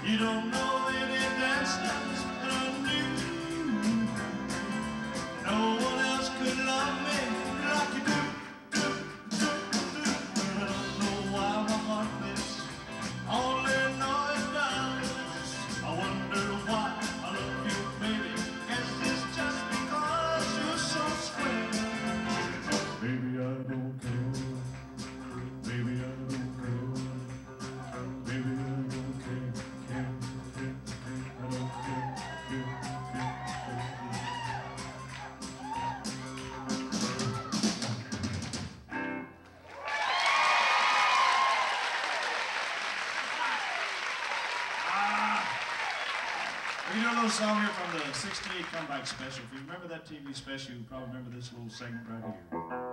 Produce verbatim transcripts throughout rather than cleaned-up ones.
You don't know any dance steps that I knew. No one else could love me like you do, do, do, do. I don't know why my heart beats, only know it does. I wonder why I love you, baby. Guess it's just because you're so square. Baby, I don't care. Baby, I don't care. Baby, I don't care. Care, care, care. I don't care. Care, care, care. You know a little song here from the sixty-eight comeback special. If you remember that T V special, you probably remember this little segment right here.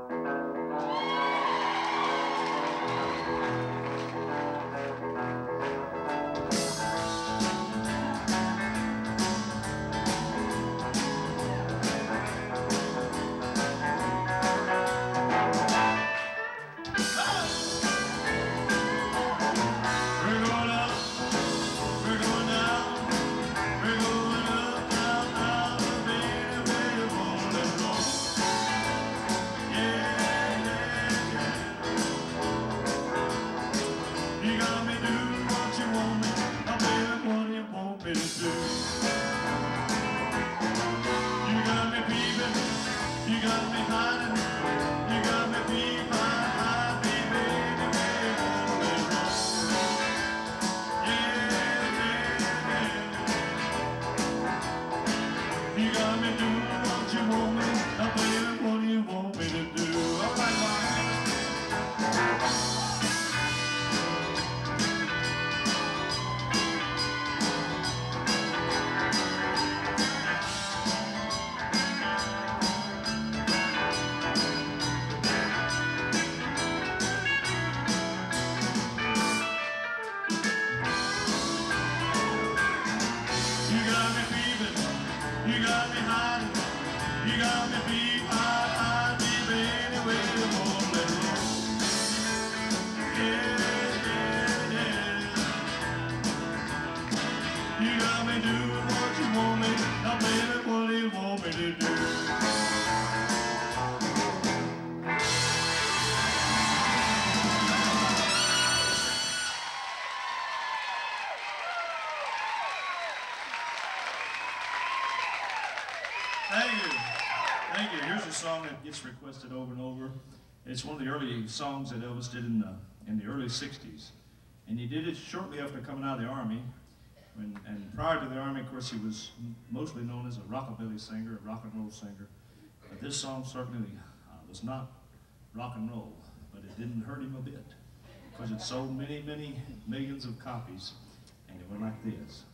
Requested over and over. It's one of the early songs that Elvis did in the in the early sixties, and he did it shortly after coming out of the Army. When, and prior to the Army, of course, he was mostly known as a rockabilly singer, a rock and roll singer. But this song certainly uh, was not rock and roll, but it didn't hurt him a bit because it sold many, many millions of copies, and it went like this.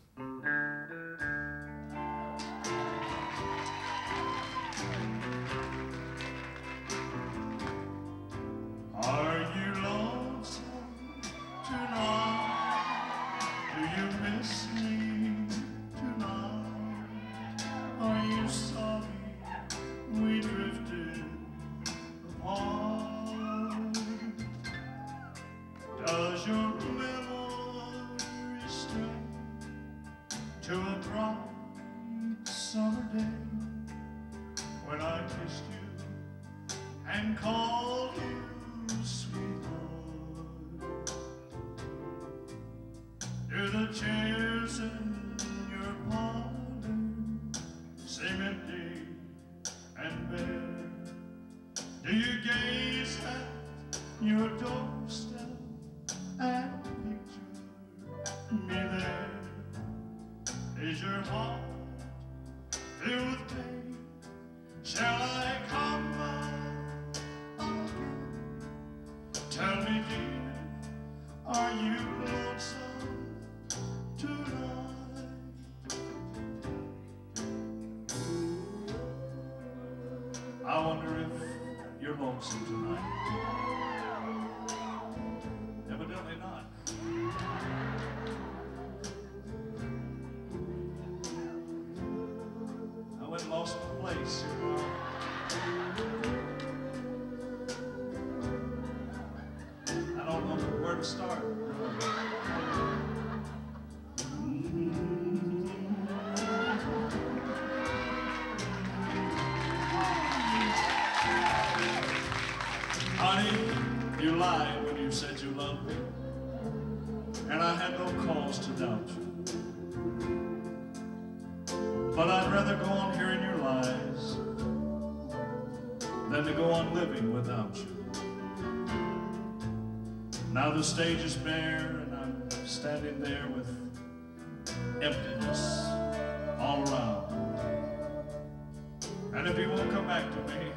Are you lonesome tonight? Do you miss me tonight? Are you sorry we drifted apart? Does your memory stray to a bright summer day when I kissed you and called you sweetheart? Do the chairs in your parlor seem empty and bare? Do you gaze at your doorstep and picture me there? Is your heart filled with pain? Shall I come back again? Tell me, dear, are you lonesome tonight? I wonder if you're lonesome tonight. Evidently not. I went and lost my place. I don't know where to start. cause to doubt you. But I'd rather go on hearing your lies than to go on living without you. Now the stage is bare and I'm standing there with emptiness all around. And if you won't come back to me,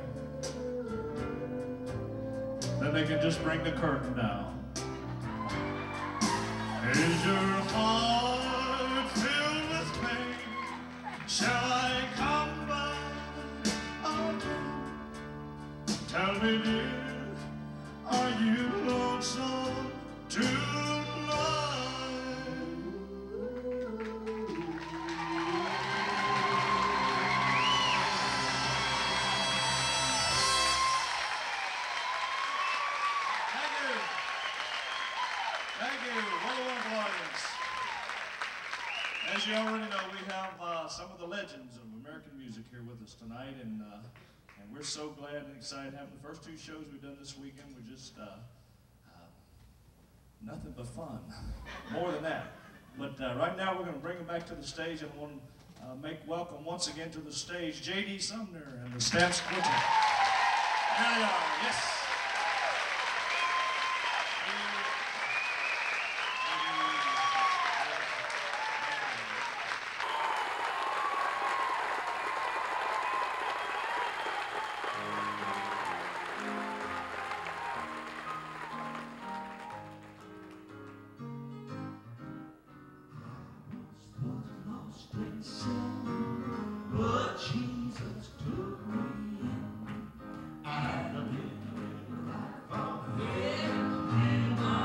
then they can just bring the curtain down. Is your heart filled with pain? Shall I come back again? Tell me, dear, are you lonesome tonight? Thank you. Thank you. What a wonderful audience. As you already know, we have uh, some of the legends of American music here with us tonight, and uh, and we're so glad and excited having the first two shows we've done this weekend. We're just uh, uh, nothing but fun, more than that. But uh, right now we're going to bring them back to the stage, and I want to uh, make welcome once again to the stage J D Sumner and the Stamps Quartet. There they are, yes. But Jesus took me in. I've been right from here in my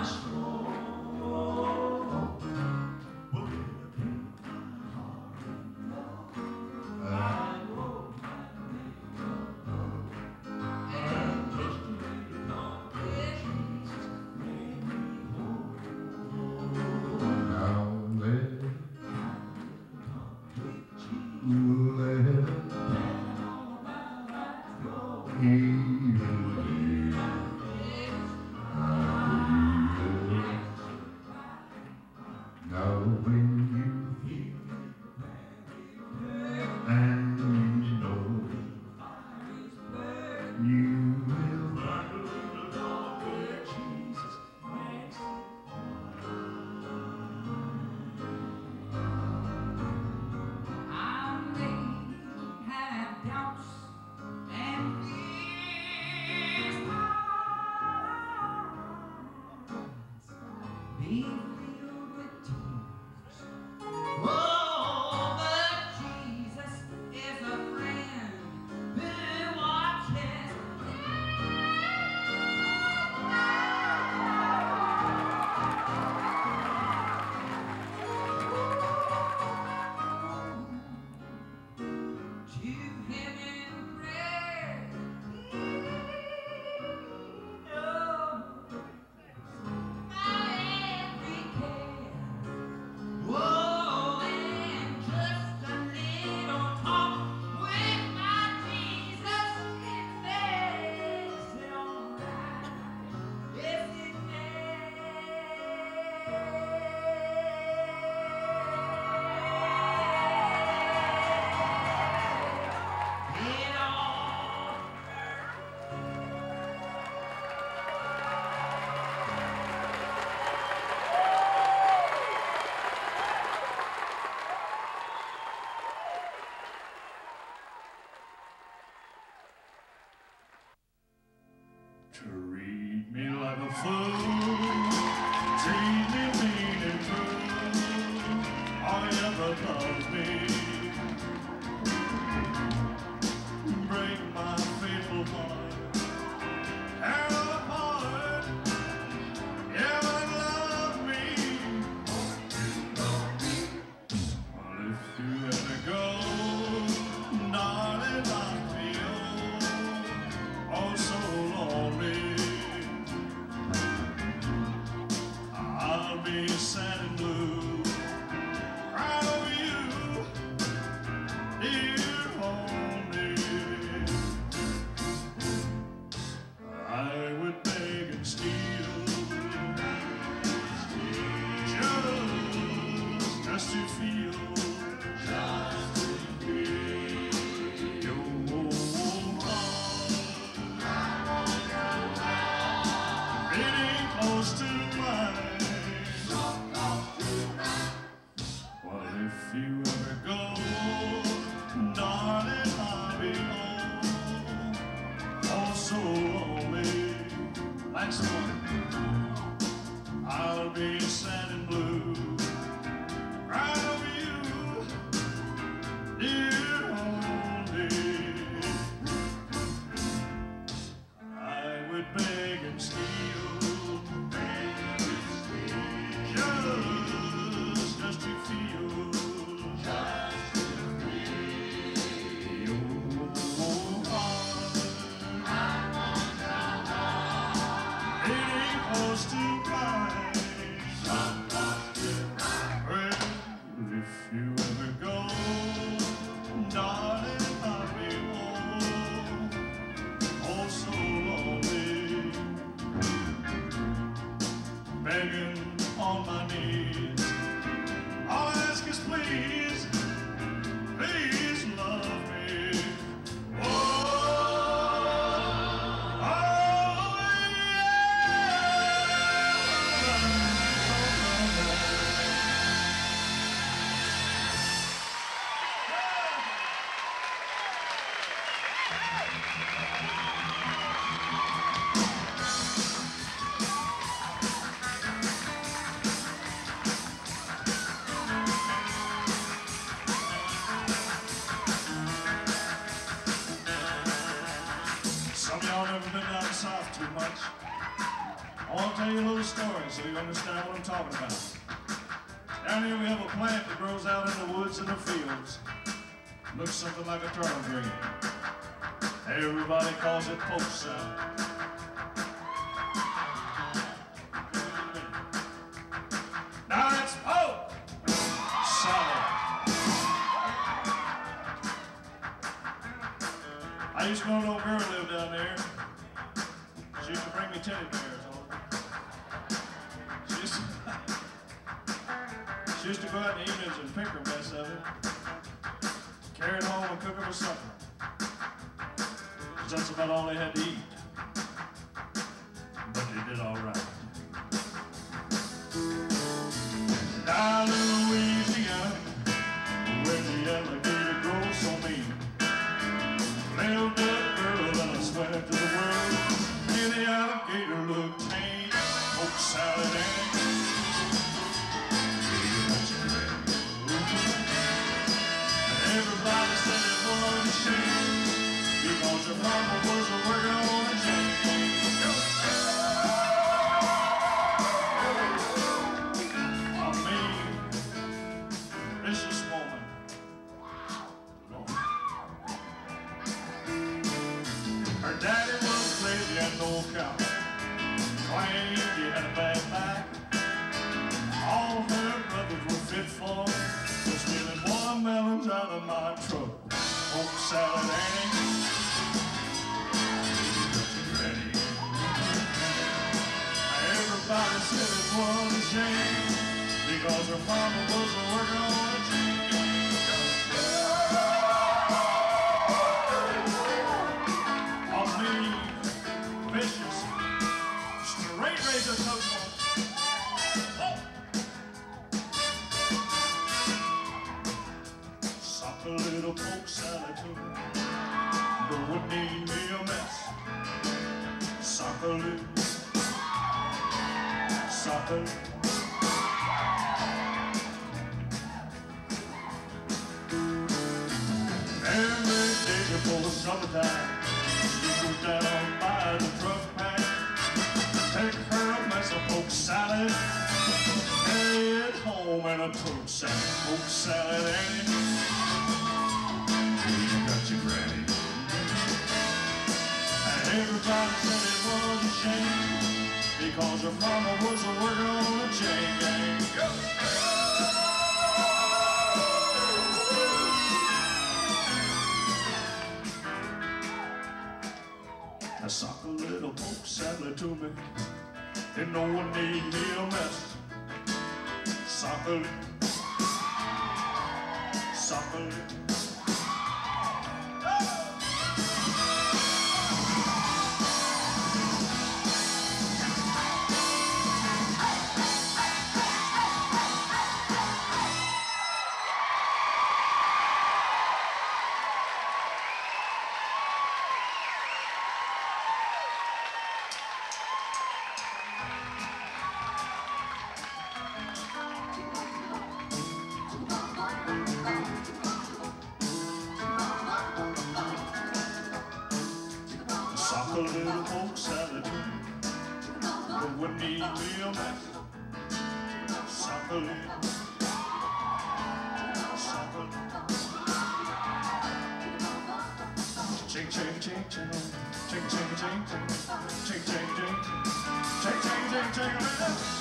soul. But in my heart and love, I wrote my name above. And just to make it known, Jesus made me whole. Now let now when you feel and you know you will find the Lord where Jesus makes it I may have doubts and fears, be filled with tears. Oh, but Jesus is a friend who watches. To him in prayer. Oh, my every care. Whoa, and just a little talk with my Jesus, it makes it alright. Yes, it makes it all. Treat me like a fool, treat me mean and cruel, all you ever loved me. Break my faithful heart, tear it apart, yeah, but love me. Well, if you ever go, darling, I feel oh so lonely. I'll be sad and blue, cry over you just to feel, just to feel your heart beating close to mine. Well, if you ever go, darling, I'll be home. Oh, so lonely, like someone. I'll be sad and blue, right over you, dear only. I would beg and steal, beg and steal, just, just to feel, just to feel your heart beating close to mine. If you ever go, darling, I'll be home. Oh, so lonely, begging on my knees. All I ask is please, please love me. Oh, oh, some of y'all never been down south too much. I want to tell you a little story so you understand what I'm talking about. Down here we have a plant that grows out in the woods and the fields. Looks something like a turnip green. Everybody calls it poke salad. Now it's poke salad. I used to know an old girl who lived down there. She used to bring me teddy bears over. She used to, she used to go out in the evenings and pick her mess of it, carry it home and cook it for supper. That's about all they had to eat. But they did all right. Down in Louisiana, where the alligator grows so mean, lived a girl that I swear to the world, and the alligator looked tame. Poke salad and everybody said it was a shame, because her mama was a working on a chain. A mean, vicious woman. Her daddy was crazy and no count. Claimed he had a bad back. All her brothers were fit for was stealing watermelons out of my truck. Poke salad Annie. Everybody said it was a shame, because her mama was a working on a chain. A mean, vicious, straight razor coat. Oh. Sock a little poke salad to me. No one need me a mess. Sock a little. Supper. Every day before the summertime, she goes down by the truck pack, take her a mess of poke salad, head home in a poke salad, poke salad Annie. You got your granny. And everybody said it was a shame, because her mama was a worker on a chain gang. Go! I sock a little poke salad to me, and no one need me a mess. Sock a little, Suckle. A little old salad, but would need me a mess. Suck a little, suck a little. Ching, ching, ching, ching, ching, ching, ching, ching, ching, ching, ching, ching, ching, ching, ching, ching.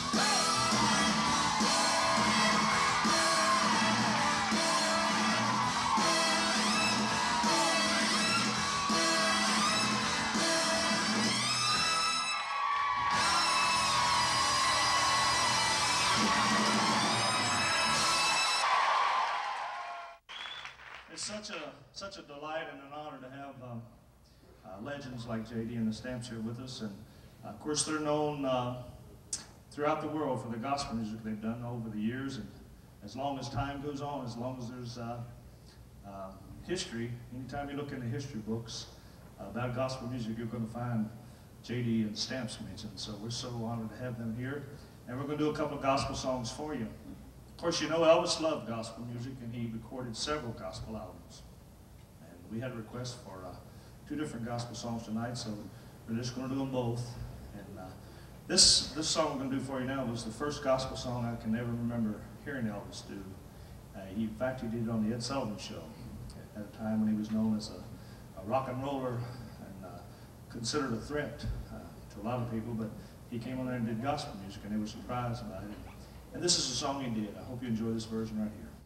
It's such a such a delight and an honor to have um, uh, legends like J D and the Stamps here with us, and uh, of course they're known uh, throughout the world for the gospel music they've done over the years, and as long as time goes on, as long as there's uh, uh, history, anytime you look in the history books about gospel music, you're going to find J D and the Stamps mentioned. So we're so honored to have them here, and we're going to do a couple of gospel songs for you. Of course, you know Elvis loved gospel music, and he recorded several gospel albums. And we had a request for uh, two different gospel songs tonight, so we're just going to do them both. And uh, this this song we're going to do for you now was the first gospel song I can ever remember hearing Elvis do. Uh, he, in fact, he did it on the Ed Sullivan Show at a time when he was known as a, a rock and roller and uh, considered a threat uh, to a lot of people. But he came on there and did gospel music, and they were surprised by it. And this is a song he did. I hope you enjoy this version right here.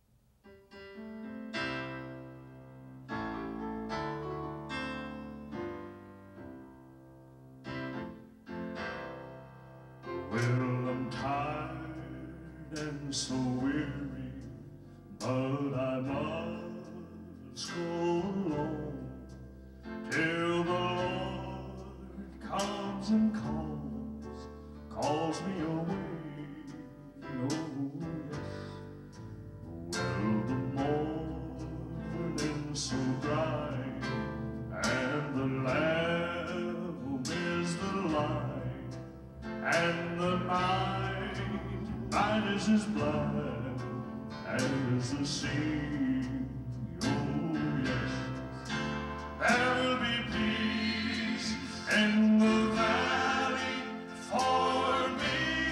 Well, I'm tired and so weary, but I must go alone till the Lord comes and calls, calls me away. Oh, yes. Well, the morning's so bright, and the lamb is the light, and the night, night is as black as the sea. Oh, yes. There will be peace in the valley for me.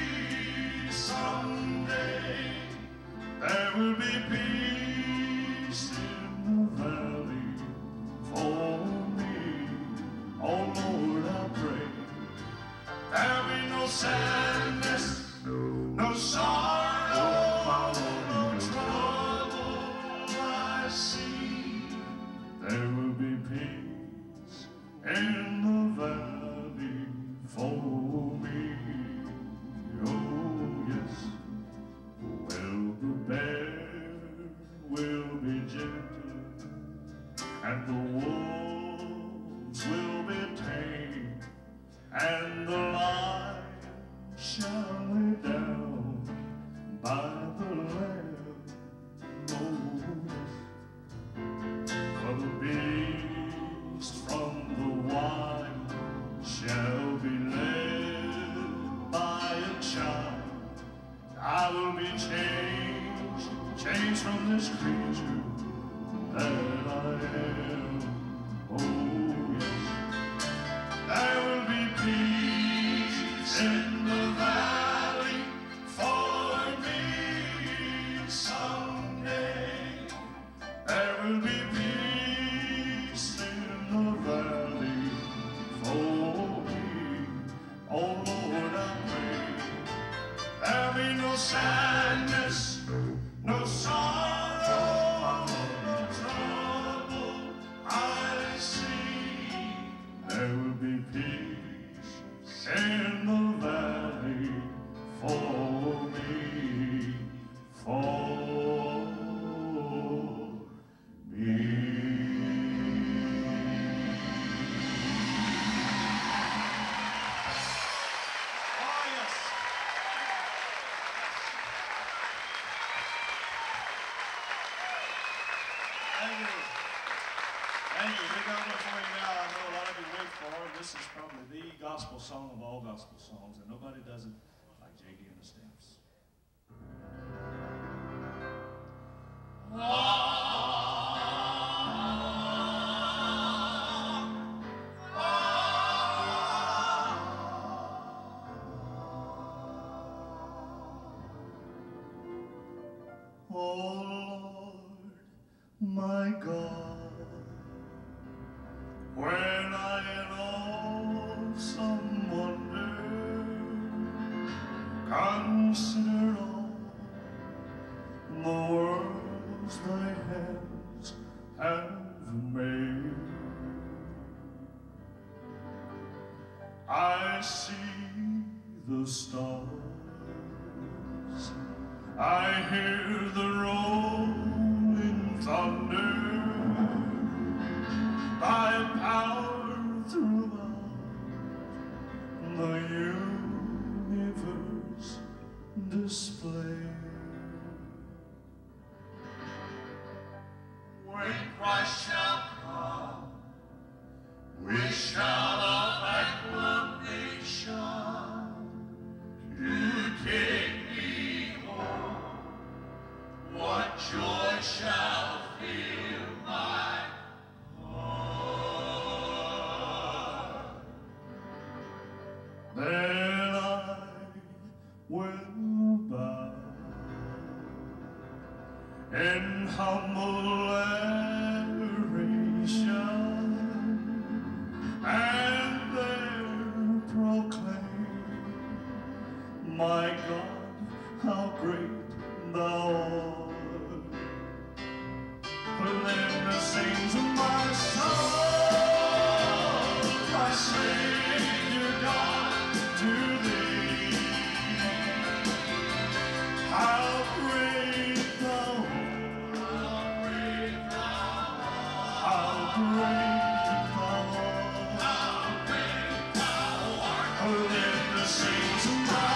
There will be peace in the valley for me. Oh Lord, I pray there'll be no sadness, no sorrow, no trouble I see. There will be peace in the valley for me. Oh yes. Well, the bear will be gentle, and the wolves will be tame, and the lion shall lay down by the lamb. Oh, yes. For the beast from the wild shall be led by a child. I will be changed, changed from this creature that I am. Oh yes. There will be peace in the valley for me someday. There will be peace in the valley for me. Oh Lord, I pray there'll be no sadness, no sorrow, no trouble I see. There will be peace in the valley for me, for this is probably the gospel song of all gospel songs, and nobody does it like J D and the Stamps. Oh Lord, my God, when I in awesome wonder consider all the worlds thy hands have made, I see the stars, I hear the rolling thunder, thy power throughout the universe display. When Christ shall come, we shall of acclamation to take me home. What joy shall fill my heart? Then I will bow in humble adoration and there proclaim, my God, how great thou art. Then the sings of my soul, my Savior God, to thee. How great thou art, how great thou art. Then the sings of my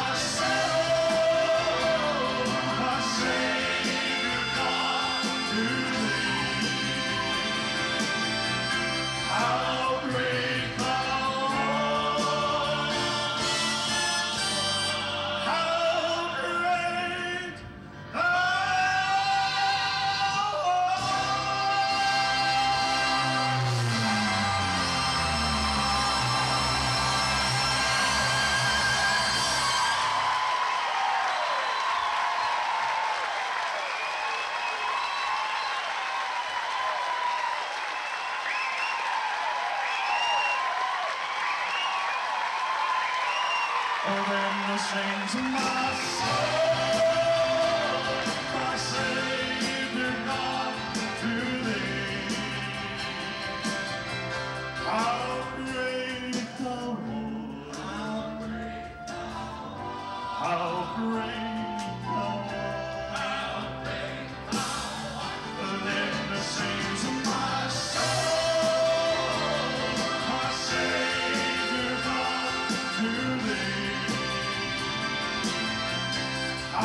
soul, my Savior God, to thee. How great thou art, how great thou art. Oh, then the sings of my soul, my Savior God, to thee. How great thou art, how great thou art. Then the sings of my soul, my Savior God, to thee.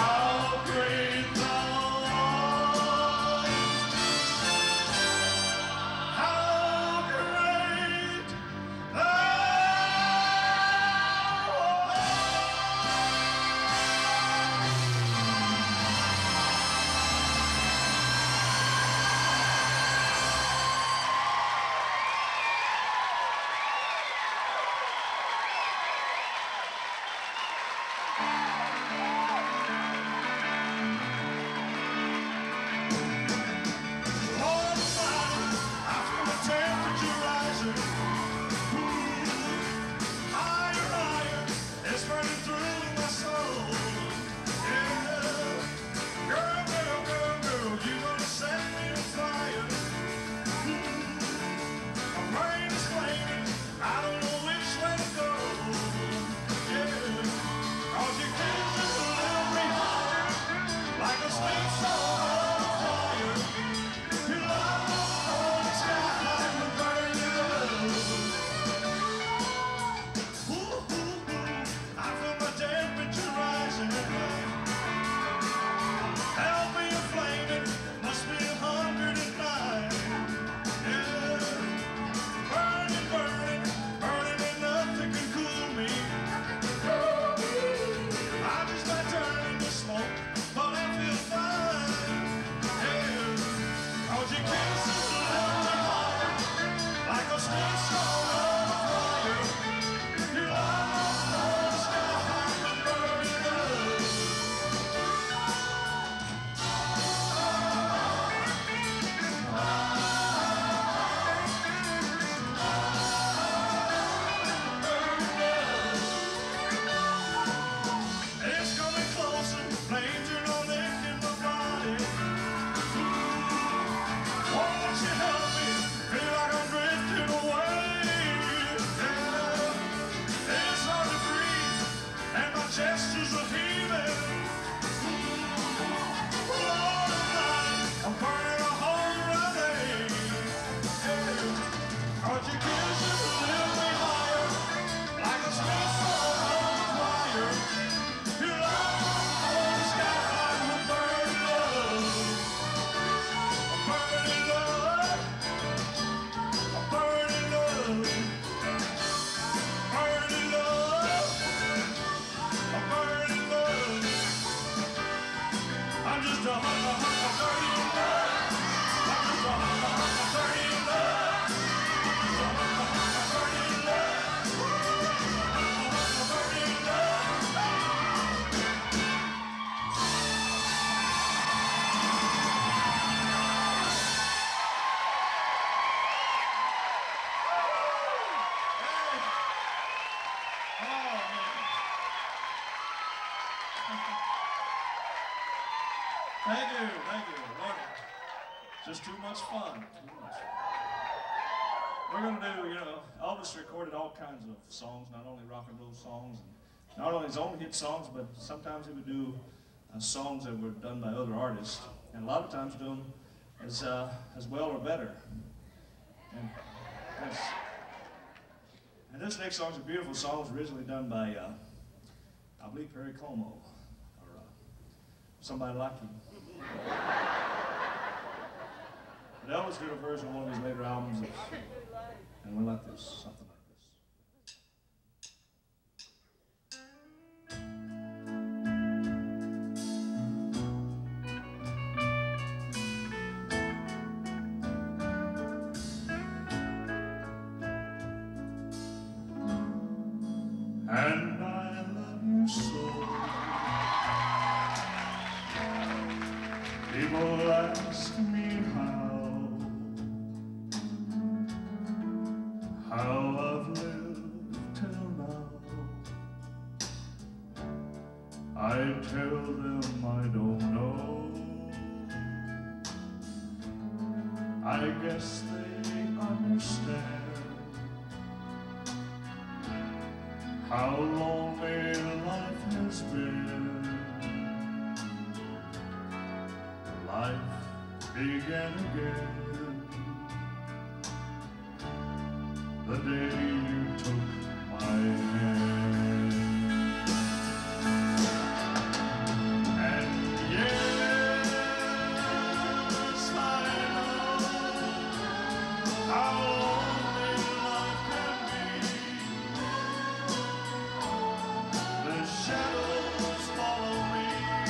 body. Won't you help me? Feel like I'm drifting away. Yeah, it's hard to breathe, and my gestures are heaving. Lord of mine, I'm burning a hole running. Yeah, aren't you kisses lift me higher, like a space on the wire? You love the sky, I'm burning love. I'm burning love. I'm burning love. Burning love. I'm burning love. I'm just a hunter, hunter, burning love. I'm just a hunter, hunter, burning love. I'm just a hunter, hunter, burning love. Hunter, burning love. Hey. Oh, man. Thank you, thank you. Love it. Just too much fun. Too much fun. We're going to do, you know, Elvis recorded all kinds of songs, not only rock and roll songs, and not only his own hit songs, but sometimes he would do uh, songs that were done by other artists, and a lot of times do them as, uh, as well or better. And, that's, and this next song is a beautiful song. It was originally done by, uh, I believe, Perry Como, or uh, somebody like him. But Elvis did a version of one of his later albums, and it went like this, something like this. And I love you so. People ask me how, how I've lived till now. I tell them I don't know. I guess they understand how lonely life has been. Life began again the day you took my hand. And yes, I know how lonely life can be. The shadows follow me,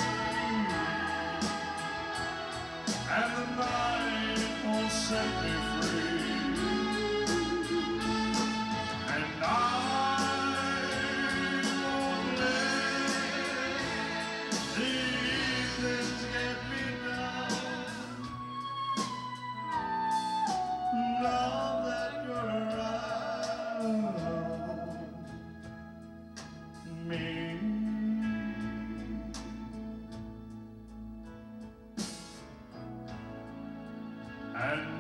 and the night won't set me free. And I won't let the evenings get me down. Now that you're around me. And